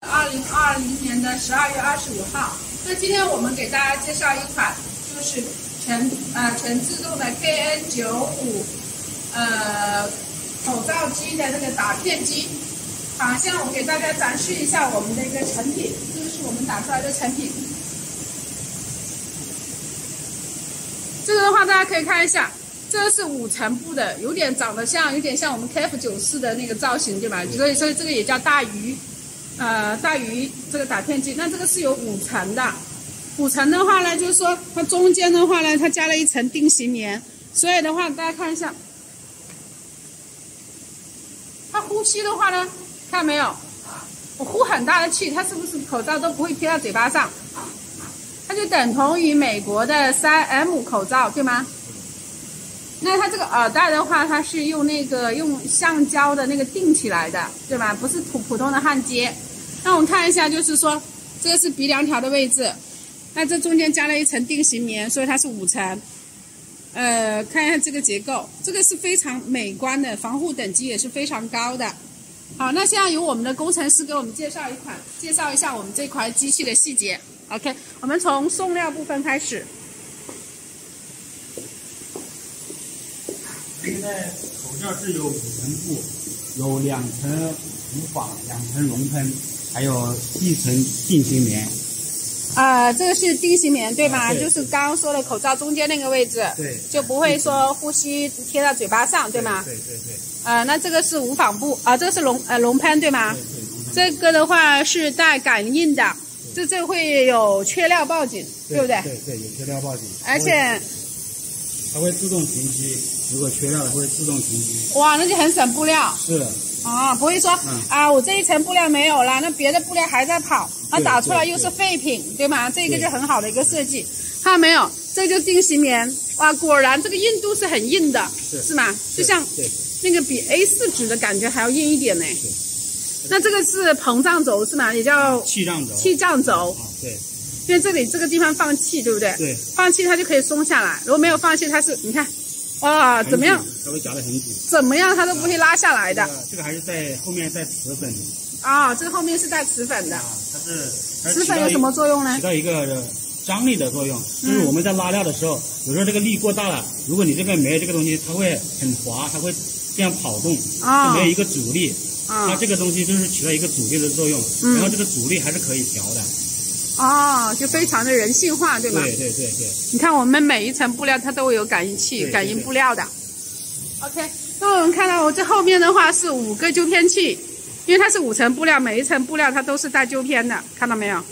2020年的12月25号。那今天我们给大家介绍一款就是全自动的 KN95口罩机的那个打片机。好，现在我给大家展示一下我们的一个成品，这个是我们打出来的成品。这个的话，大家可以看一下，这个是5层布的，有点长得像，有点像我们 KF94的那个造型，对吧？所以这个也叫大鱼，大鱼这个打片机。那这个是有5层的，5层的话呢，就是说它中间的话呢，它加了一层定型棉，所以的话大家看一下，它呼吸的话呢，看到没有？我呼很大的气，它是不是口罩都不会贴到嘴巴上？它就等同于美国的3M 口罩，对吗？那它这个耳带的话，它是用橡胶的那个钉起来的，对吧？不是普通的焊接。那我们看一下，就是说这个是鼻梁条的位置，那这中间加了一层定型棉，所以它是5层。看一下这个结构，这个是非常美观的，防护等级也是非常高的。好，那现在由我们的工程师给我们介绍一下我们这款机器的细节。OK， 我们从送料部分开始。 现在口罩是有5层布，有2层无纺，2层熔喷，还有1层定型棉。 这个是定型棉对吗？ 对， 就是刚刚说的口罩中间那个位置， 对， 就不会说呼吸贴到嘴巴上，对吗？ 对。 那这个是无纺布这个是熔喷对吗？ 对， 这个的话是带感应的，这会有缺料报警，对不对？ 对，有缺料报警。 而且它会自动停机，如果缺料了会自动停机。 哇，那就很省布料。 是的。 不会说我这一层布料没有了，那别的布料还在跑，那打出来又是废品，对吗？这个就很好的一个设计，看到没有？这就定型棉，哇，果然这个硬度是很硬的，是吗？就像那个比 A4 纸的感觉还要硬一点呢。那这个是膨胀轴是吗？也叫气胀轴。 对。 因为这里这个地方放气，对不对？ 对。放气它就可以松下来，如果没有放气，它是你看。哇，怎么样？ 它会夹得很紧。 怎么样，它都不会拉下来的。 这个还是在后面带磁粉。 这个后面是带磁粉的。 它是磁粉有什么作用呢？ 起到一个张力的作用，就是我们在拉料的时候，有时候这个力过大了，如果你这边没有这个东西，它会很滑，它会这样跑动，就没有一个阻力。它这个东西就是起到一个阻力的作用，然后这个阻力还是可以调的。 就非常的人性化，对吗？ 对。 你看我们每一层布料它都会有感应器，感应布料的。OK， 那我们看到我这后面的话是5个纠偏器，因为它是5层布料，每一层布料它都是带纠偏的，看到没有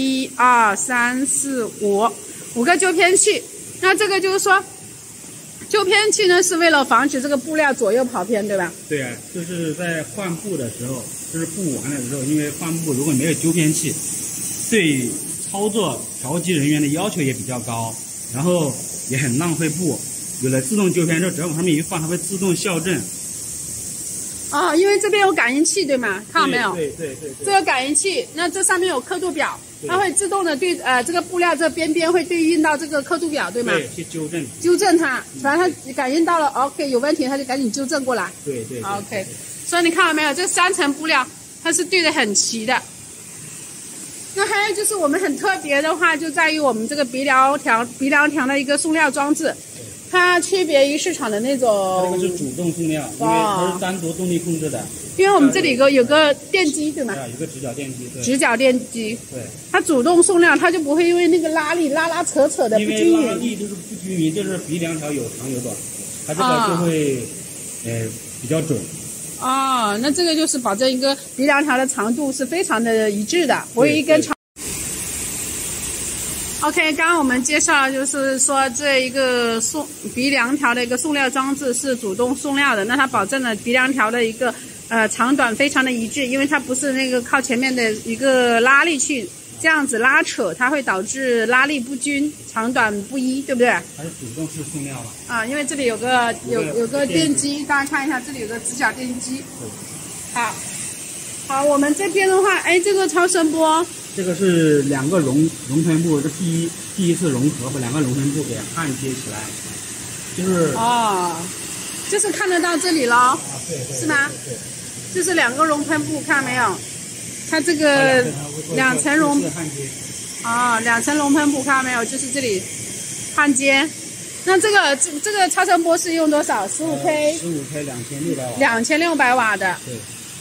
？1、2、3、4、5个纠偏器。那这个就是说，纠偏器呢是为了防止这个布料左右跑偏，对吧？ 对啊，就是在换布的时候，就是布完了之后，因为换布如果没有纠偏器，对操作调机人员的要求也比较高，然后也很浪费布。有了自动纠偏之后，只要往上面一放，它会自动校正。 因为这边有感应器，对吗？看到没有？ 对。 这个感应器，那这上面有刻度表，它会自动的对这个布料这边会对应到这个刻度表，对吗？ 对，去纠正它，反正它感应到了 OK 有问题，它就赶紧纠正过来。 对。 OK， 所以你看到没有？这3层布料它是对得很齐的。那还有就是我们很特别的话，就在于我们这个鼻梁条的一个送料装置，它区别于市场的那种。 这个是主动送料，因为它是单独动力控制的。 因为我们这里有个电机，对吗？ 有个直角电机。 直角电机。 对。 它主动送料，它就不会因为那个拉力拉扯的不均匀。 因为拉力就是不均匀，就是鼻梁条有长有短，它这个就会比较准。 那这个就是保证一个鼻梁条的长度是非常的一致的，不会一根长。OK， 刚刚我们介绍就是说这一个鼻梁条的一个送料装置是主动送料的，那它保证了鼻梁条的一个长短非常的一致，因为它不是那个靠前面的一个拉力去这样子拉扯，它会导致拉力不均、长短不一，对不对？ 还是主动式送料了。 因为这里有个电机，大家看一下，这里有个直角电机。好，我们这边的话，这个超声波。 这个是2个熔喷布，这第一次融合，把2个熔喷布给焊接起来，就是就是看得到这里咯， 对， 是吗？ 对， 就是2个熔喷布，看到没有？ 它这个两层熔焊接。 啊，2层熔喷布看到没有？就是这里焊接。那这个超声波是用多少？15K 2600瓦的。 对。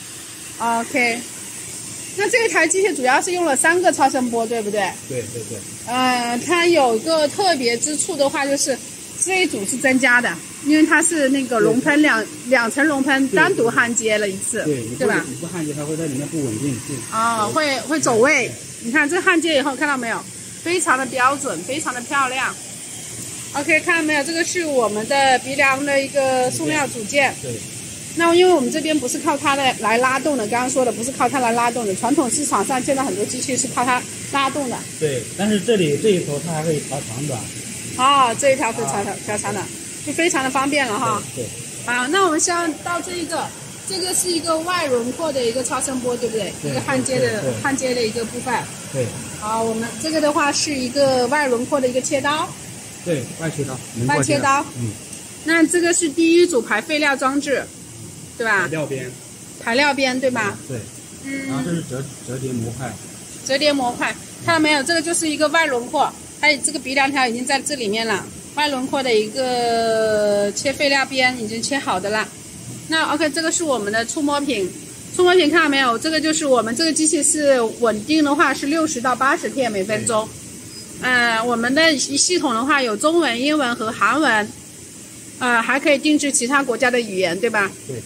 OK。那这台机械主要是用了3个超声波，对不对？ 对。 它有个特别之处的话，就是这一组是增加的，因为它是那个熔喷两层熔喷单独焊接了一次，对吧？ 你不焊接，它会在里面不稳定。 会走位。你看这焊接以后，看到没有？非常的标准，非常的漂亮。OK， 看到没有？这个是我们的鼻梁的一个塑料组件。 对。 那因为我们这边不是靠它来拉动的，刚刚说的不是靠它来拉动的，传统市场上见到很多机器是靠它拉动的。 对，但是这一头它还可以调长短。 这一条可以调长的，就非常的方便了哈。 对。 好，那我们先到这个是一个外轮廓的一个超声波，对不对？一个焊接的一个部分。 对。 好，我们这个的话是一个外轮廓的一个切刀。 对，外切刀。 那这个是第一组排废料装置，对吧？排料边，对吧？ 对。然后这是折叠模块。 折叠模块，看到没有？这个就是一个外轮廓，它这个鼻梁条已经在这里面了。外轮廓的一个切废料边已经切好的了。那 OK， 这个是我们的触摸屏。触摸屏看到没有？这个就是我们这个机器是稳定的话是60到80片每分钟。我们的系统的话有中文、英文和韩文，还可以定制其他国家的语言，对吧？ 对。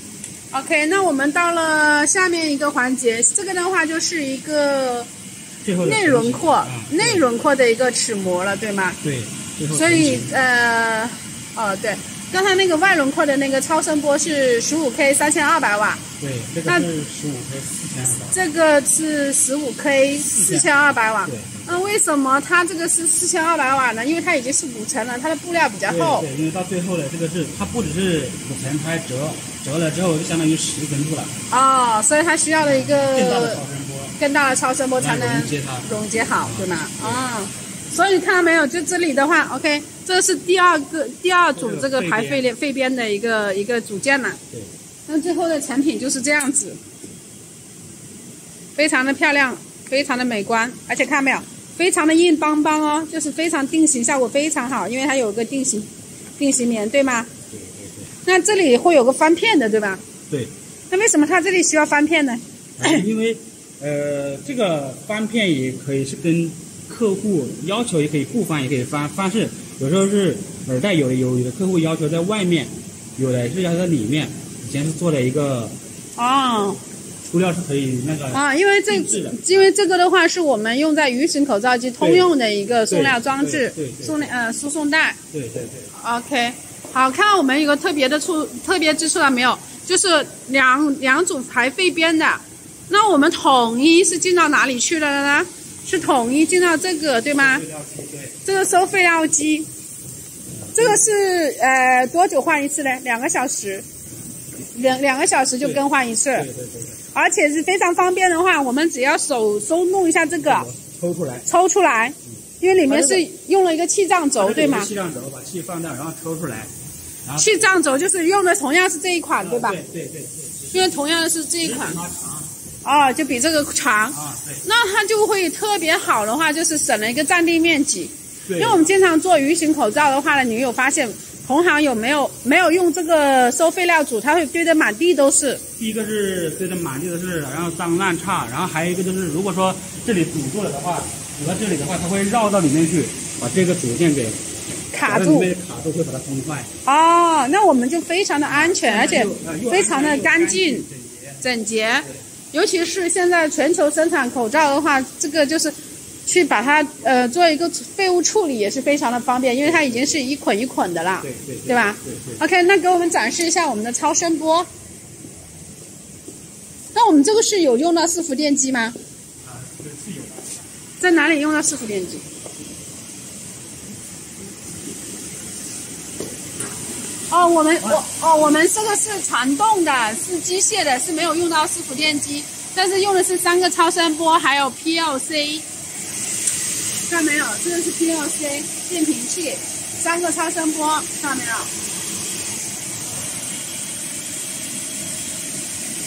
OK， 那我们到了下面一个环节，这个的话就是一个内轮廓的一个齿模了，对吗？ 对。 所以对，刚才那个外轮廓的那个超声波是15K 3200瓦。 对，这个是15K 4200。 这个是15K 4200瓦。 对。 那为什么它这个是4200瓦呢？因为它已经是5层了，它的布料比较厚。 对，因为到最后的这个它不只是5层，它还折了之后就相当于10层布了。 所以它需要了一个更大的超声波才能熔接好，对吗？所以看到没有？就这里的话 ，OK， 这是第二组这个排废边的一个组件了。 对。 那最后的成品就是这样子，非常的漂亮，非常的美观，而且看到没有？非常的硬邦邦哦，就是非常定型效果非常好，因为它有个定型棉，对吗？ 对。 那这里会有个翻片的，对吧？ 对。 那为什么它这里需要翻片呢？ 因为这个翻片也可以是跟客户要求，也可以不翻，也可以翻。翻是有时候是耳带，有的客户要求在外面，有的是要在里面。以前是做了一个涂料是可以那个因为这个的话是我们用在鱼形口罩机通用的一个塑料装置，输送带。 对。 OK， 好，看我们有个特别之处了没有？就是两组排废边的，那我们统一是进到哪里去了呢？是统一进到这个，对吗？这个收废料机，这个是多久换一次呢？2个小时，2个小时就更换一次。 对。 而且是非常方便的话，我们只要手松动一下这个，抽出来，因为里面是用了一个气胀轴，对吗？ 气胀轴把气放掉，然后抽出来。 气胀轴就是用的同样是这一款，对吧？ 对。 因为同样的是这一款。就比这个长。 对。 那它就会特别好的话，就是省了一个占地面积。 对。 因为我们经常做鱼形口罩的话呢，你有发现同行有没有用这个收废料组，它会堆得满地都是。 第一个是堆得满地都是，然后脏乱差，然后还有一个就是，如果说这里堵住了的话，堵到这里的话，它会绕到里面去，把这个组件给卡住， 会把它崩坏。 那我们就非常的安全，而且非常的干净、整洁。尤其是现在全球生产口罩的话，这个就是去把它做一个废物处理也是非常的方便，因为它已经是一捆一捆的了，对吧？对。OK， 那给我们展示一下我们的超声波。那我们这个是有用到4伏电机吗？ 是有的。 在哪里用到4伏电机？我们这个是传动的，是机械的，是没有用到4伏电机，但是用的是3个超声波，还有 PLC， 看到没有？这个是 PLC 变频器，3个超声波，看到没有？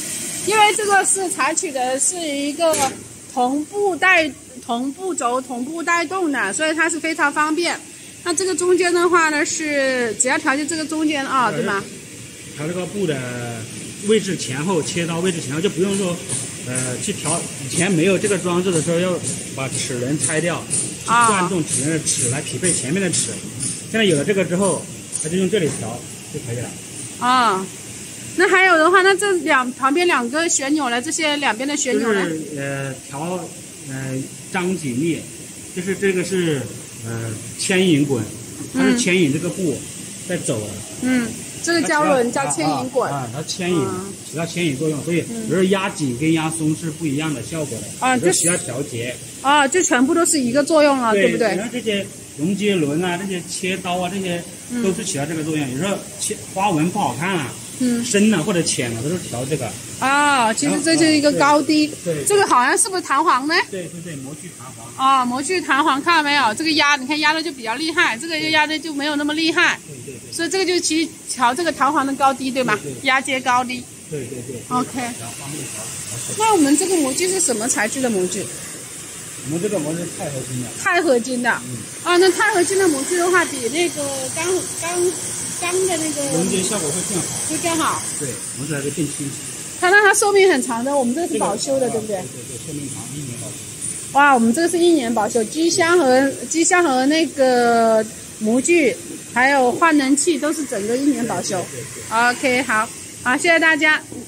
因为这个是采取的是一个同步轴同步带动的，所以它是非常方便。那这个中间的话呢，是只要调节这个中间啊，对吗？ 调这个布的位置前后，切刀位置前后，就不用说去调。以前没有这个装置的时候，要把齿轮拆掉，去转动齿轮的齿来匹配前面的齿。现在有了这个之后，它就用这里调就可以了。 啊，那还有的话，那这旁边2个旋钮呢？这些两边的旋钮呢？ 就是调张紧力，就是这个是牵引滚，它是牵引这个布在走的。 嗯，这个胶轮叫牵引滚它牵引起到牵引作用，所以比如说压紧跟压松是不一样的效果的啊，这需要调节啊，就全部都是一个作用了，对不对？ 然后这些熔接轮啊，这些切刀啊，这些都是起到这个作用。有时候花纹不好看啊，深了或者浅了，都是调这个。啊， 其实这就是一个高低。 对， 这个好像是不是弹簧呢？ 对，模具弹簧。 啊，模具弹簧，看到没有？这个压，你看压的就比较厉害，这个压的就没有那么厉害。 对。 所以这个就其实调这个弹簧的高低，对吗？压接高低。 对。 OK。那我们这个模具是什么材质的模具？ 我们这个模具是钛合金的。 钛合金的。啊，那钛合金的模具的话，比那个钢的那个熔接效果会更好。 会更好。对， 磨出来会更清晰。 它那它寿命很长的，我们这是保修的，对不对？ 对，寿命长，1年保修。 哇，我们这个是1年保修，机箱和那个模具，还有换能器都是整个1年保修。OK， 好，谢谢大家。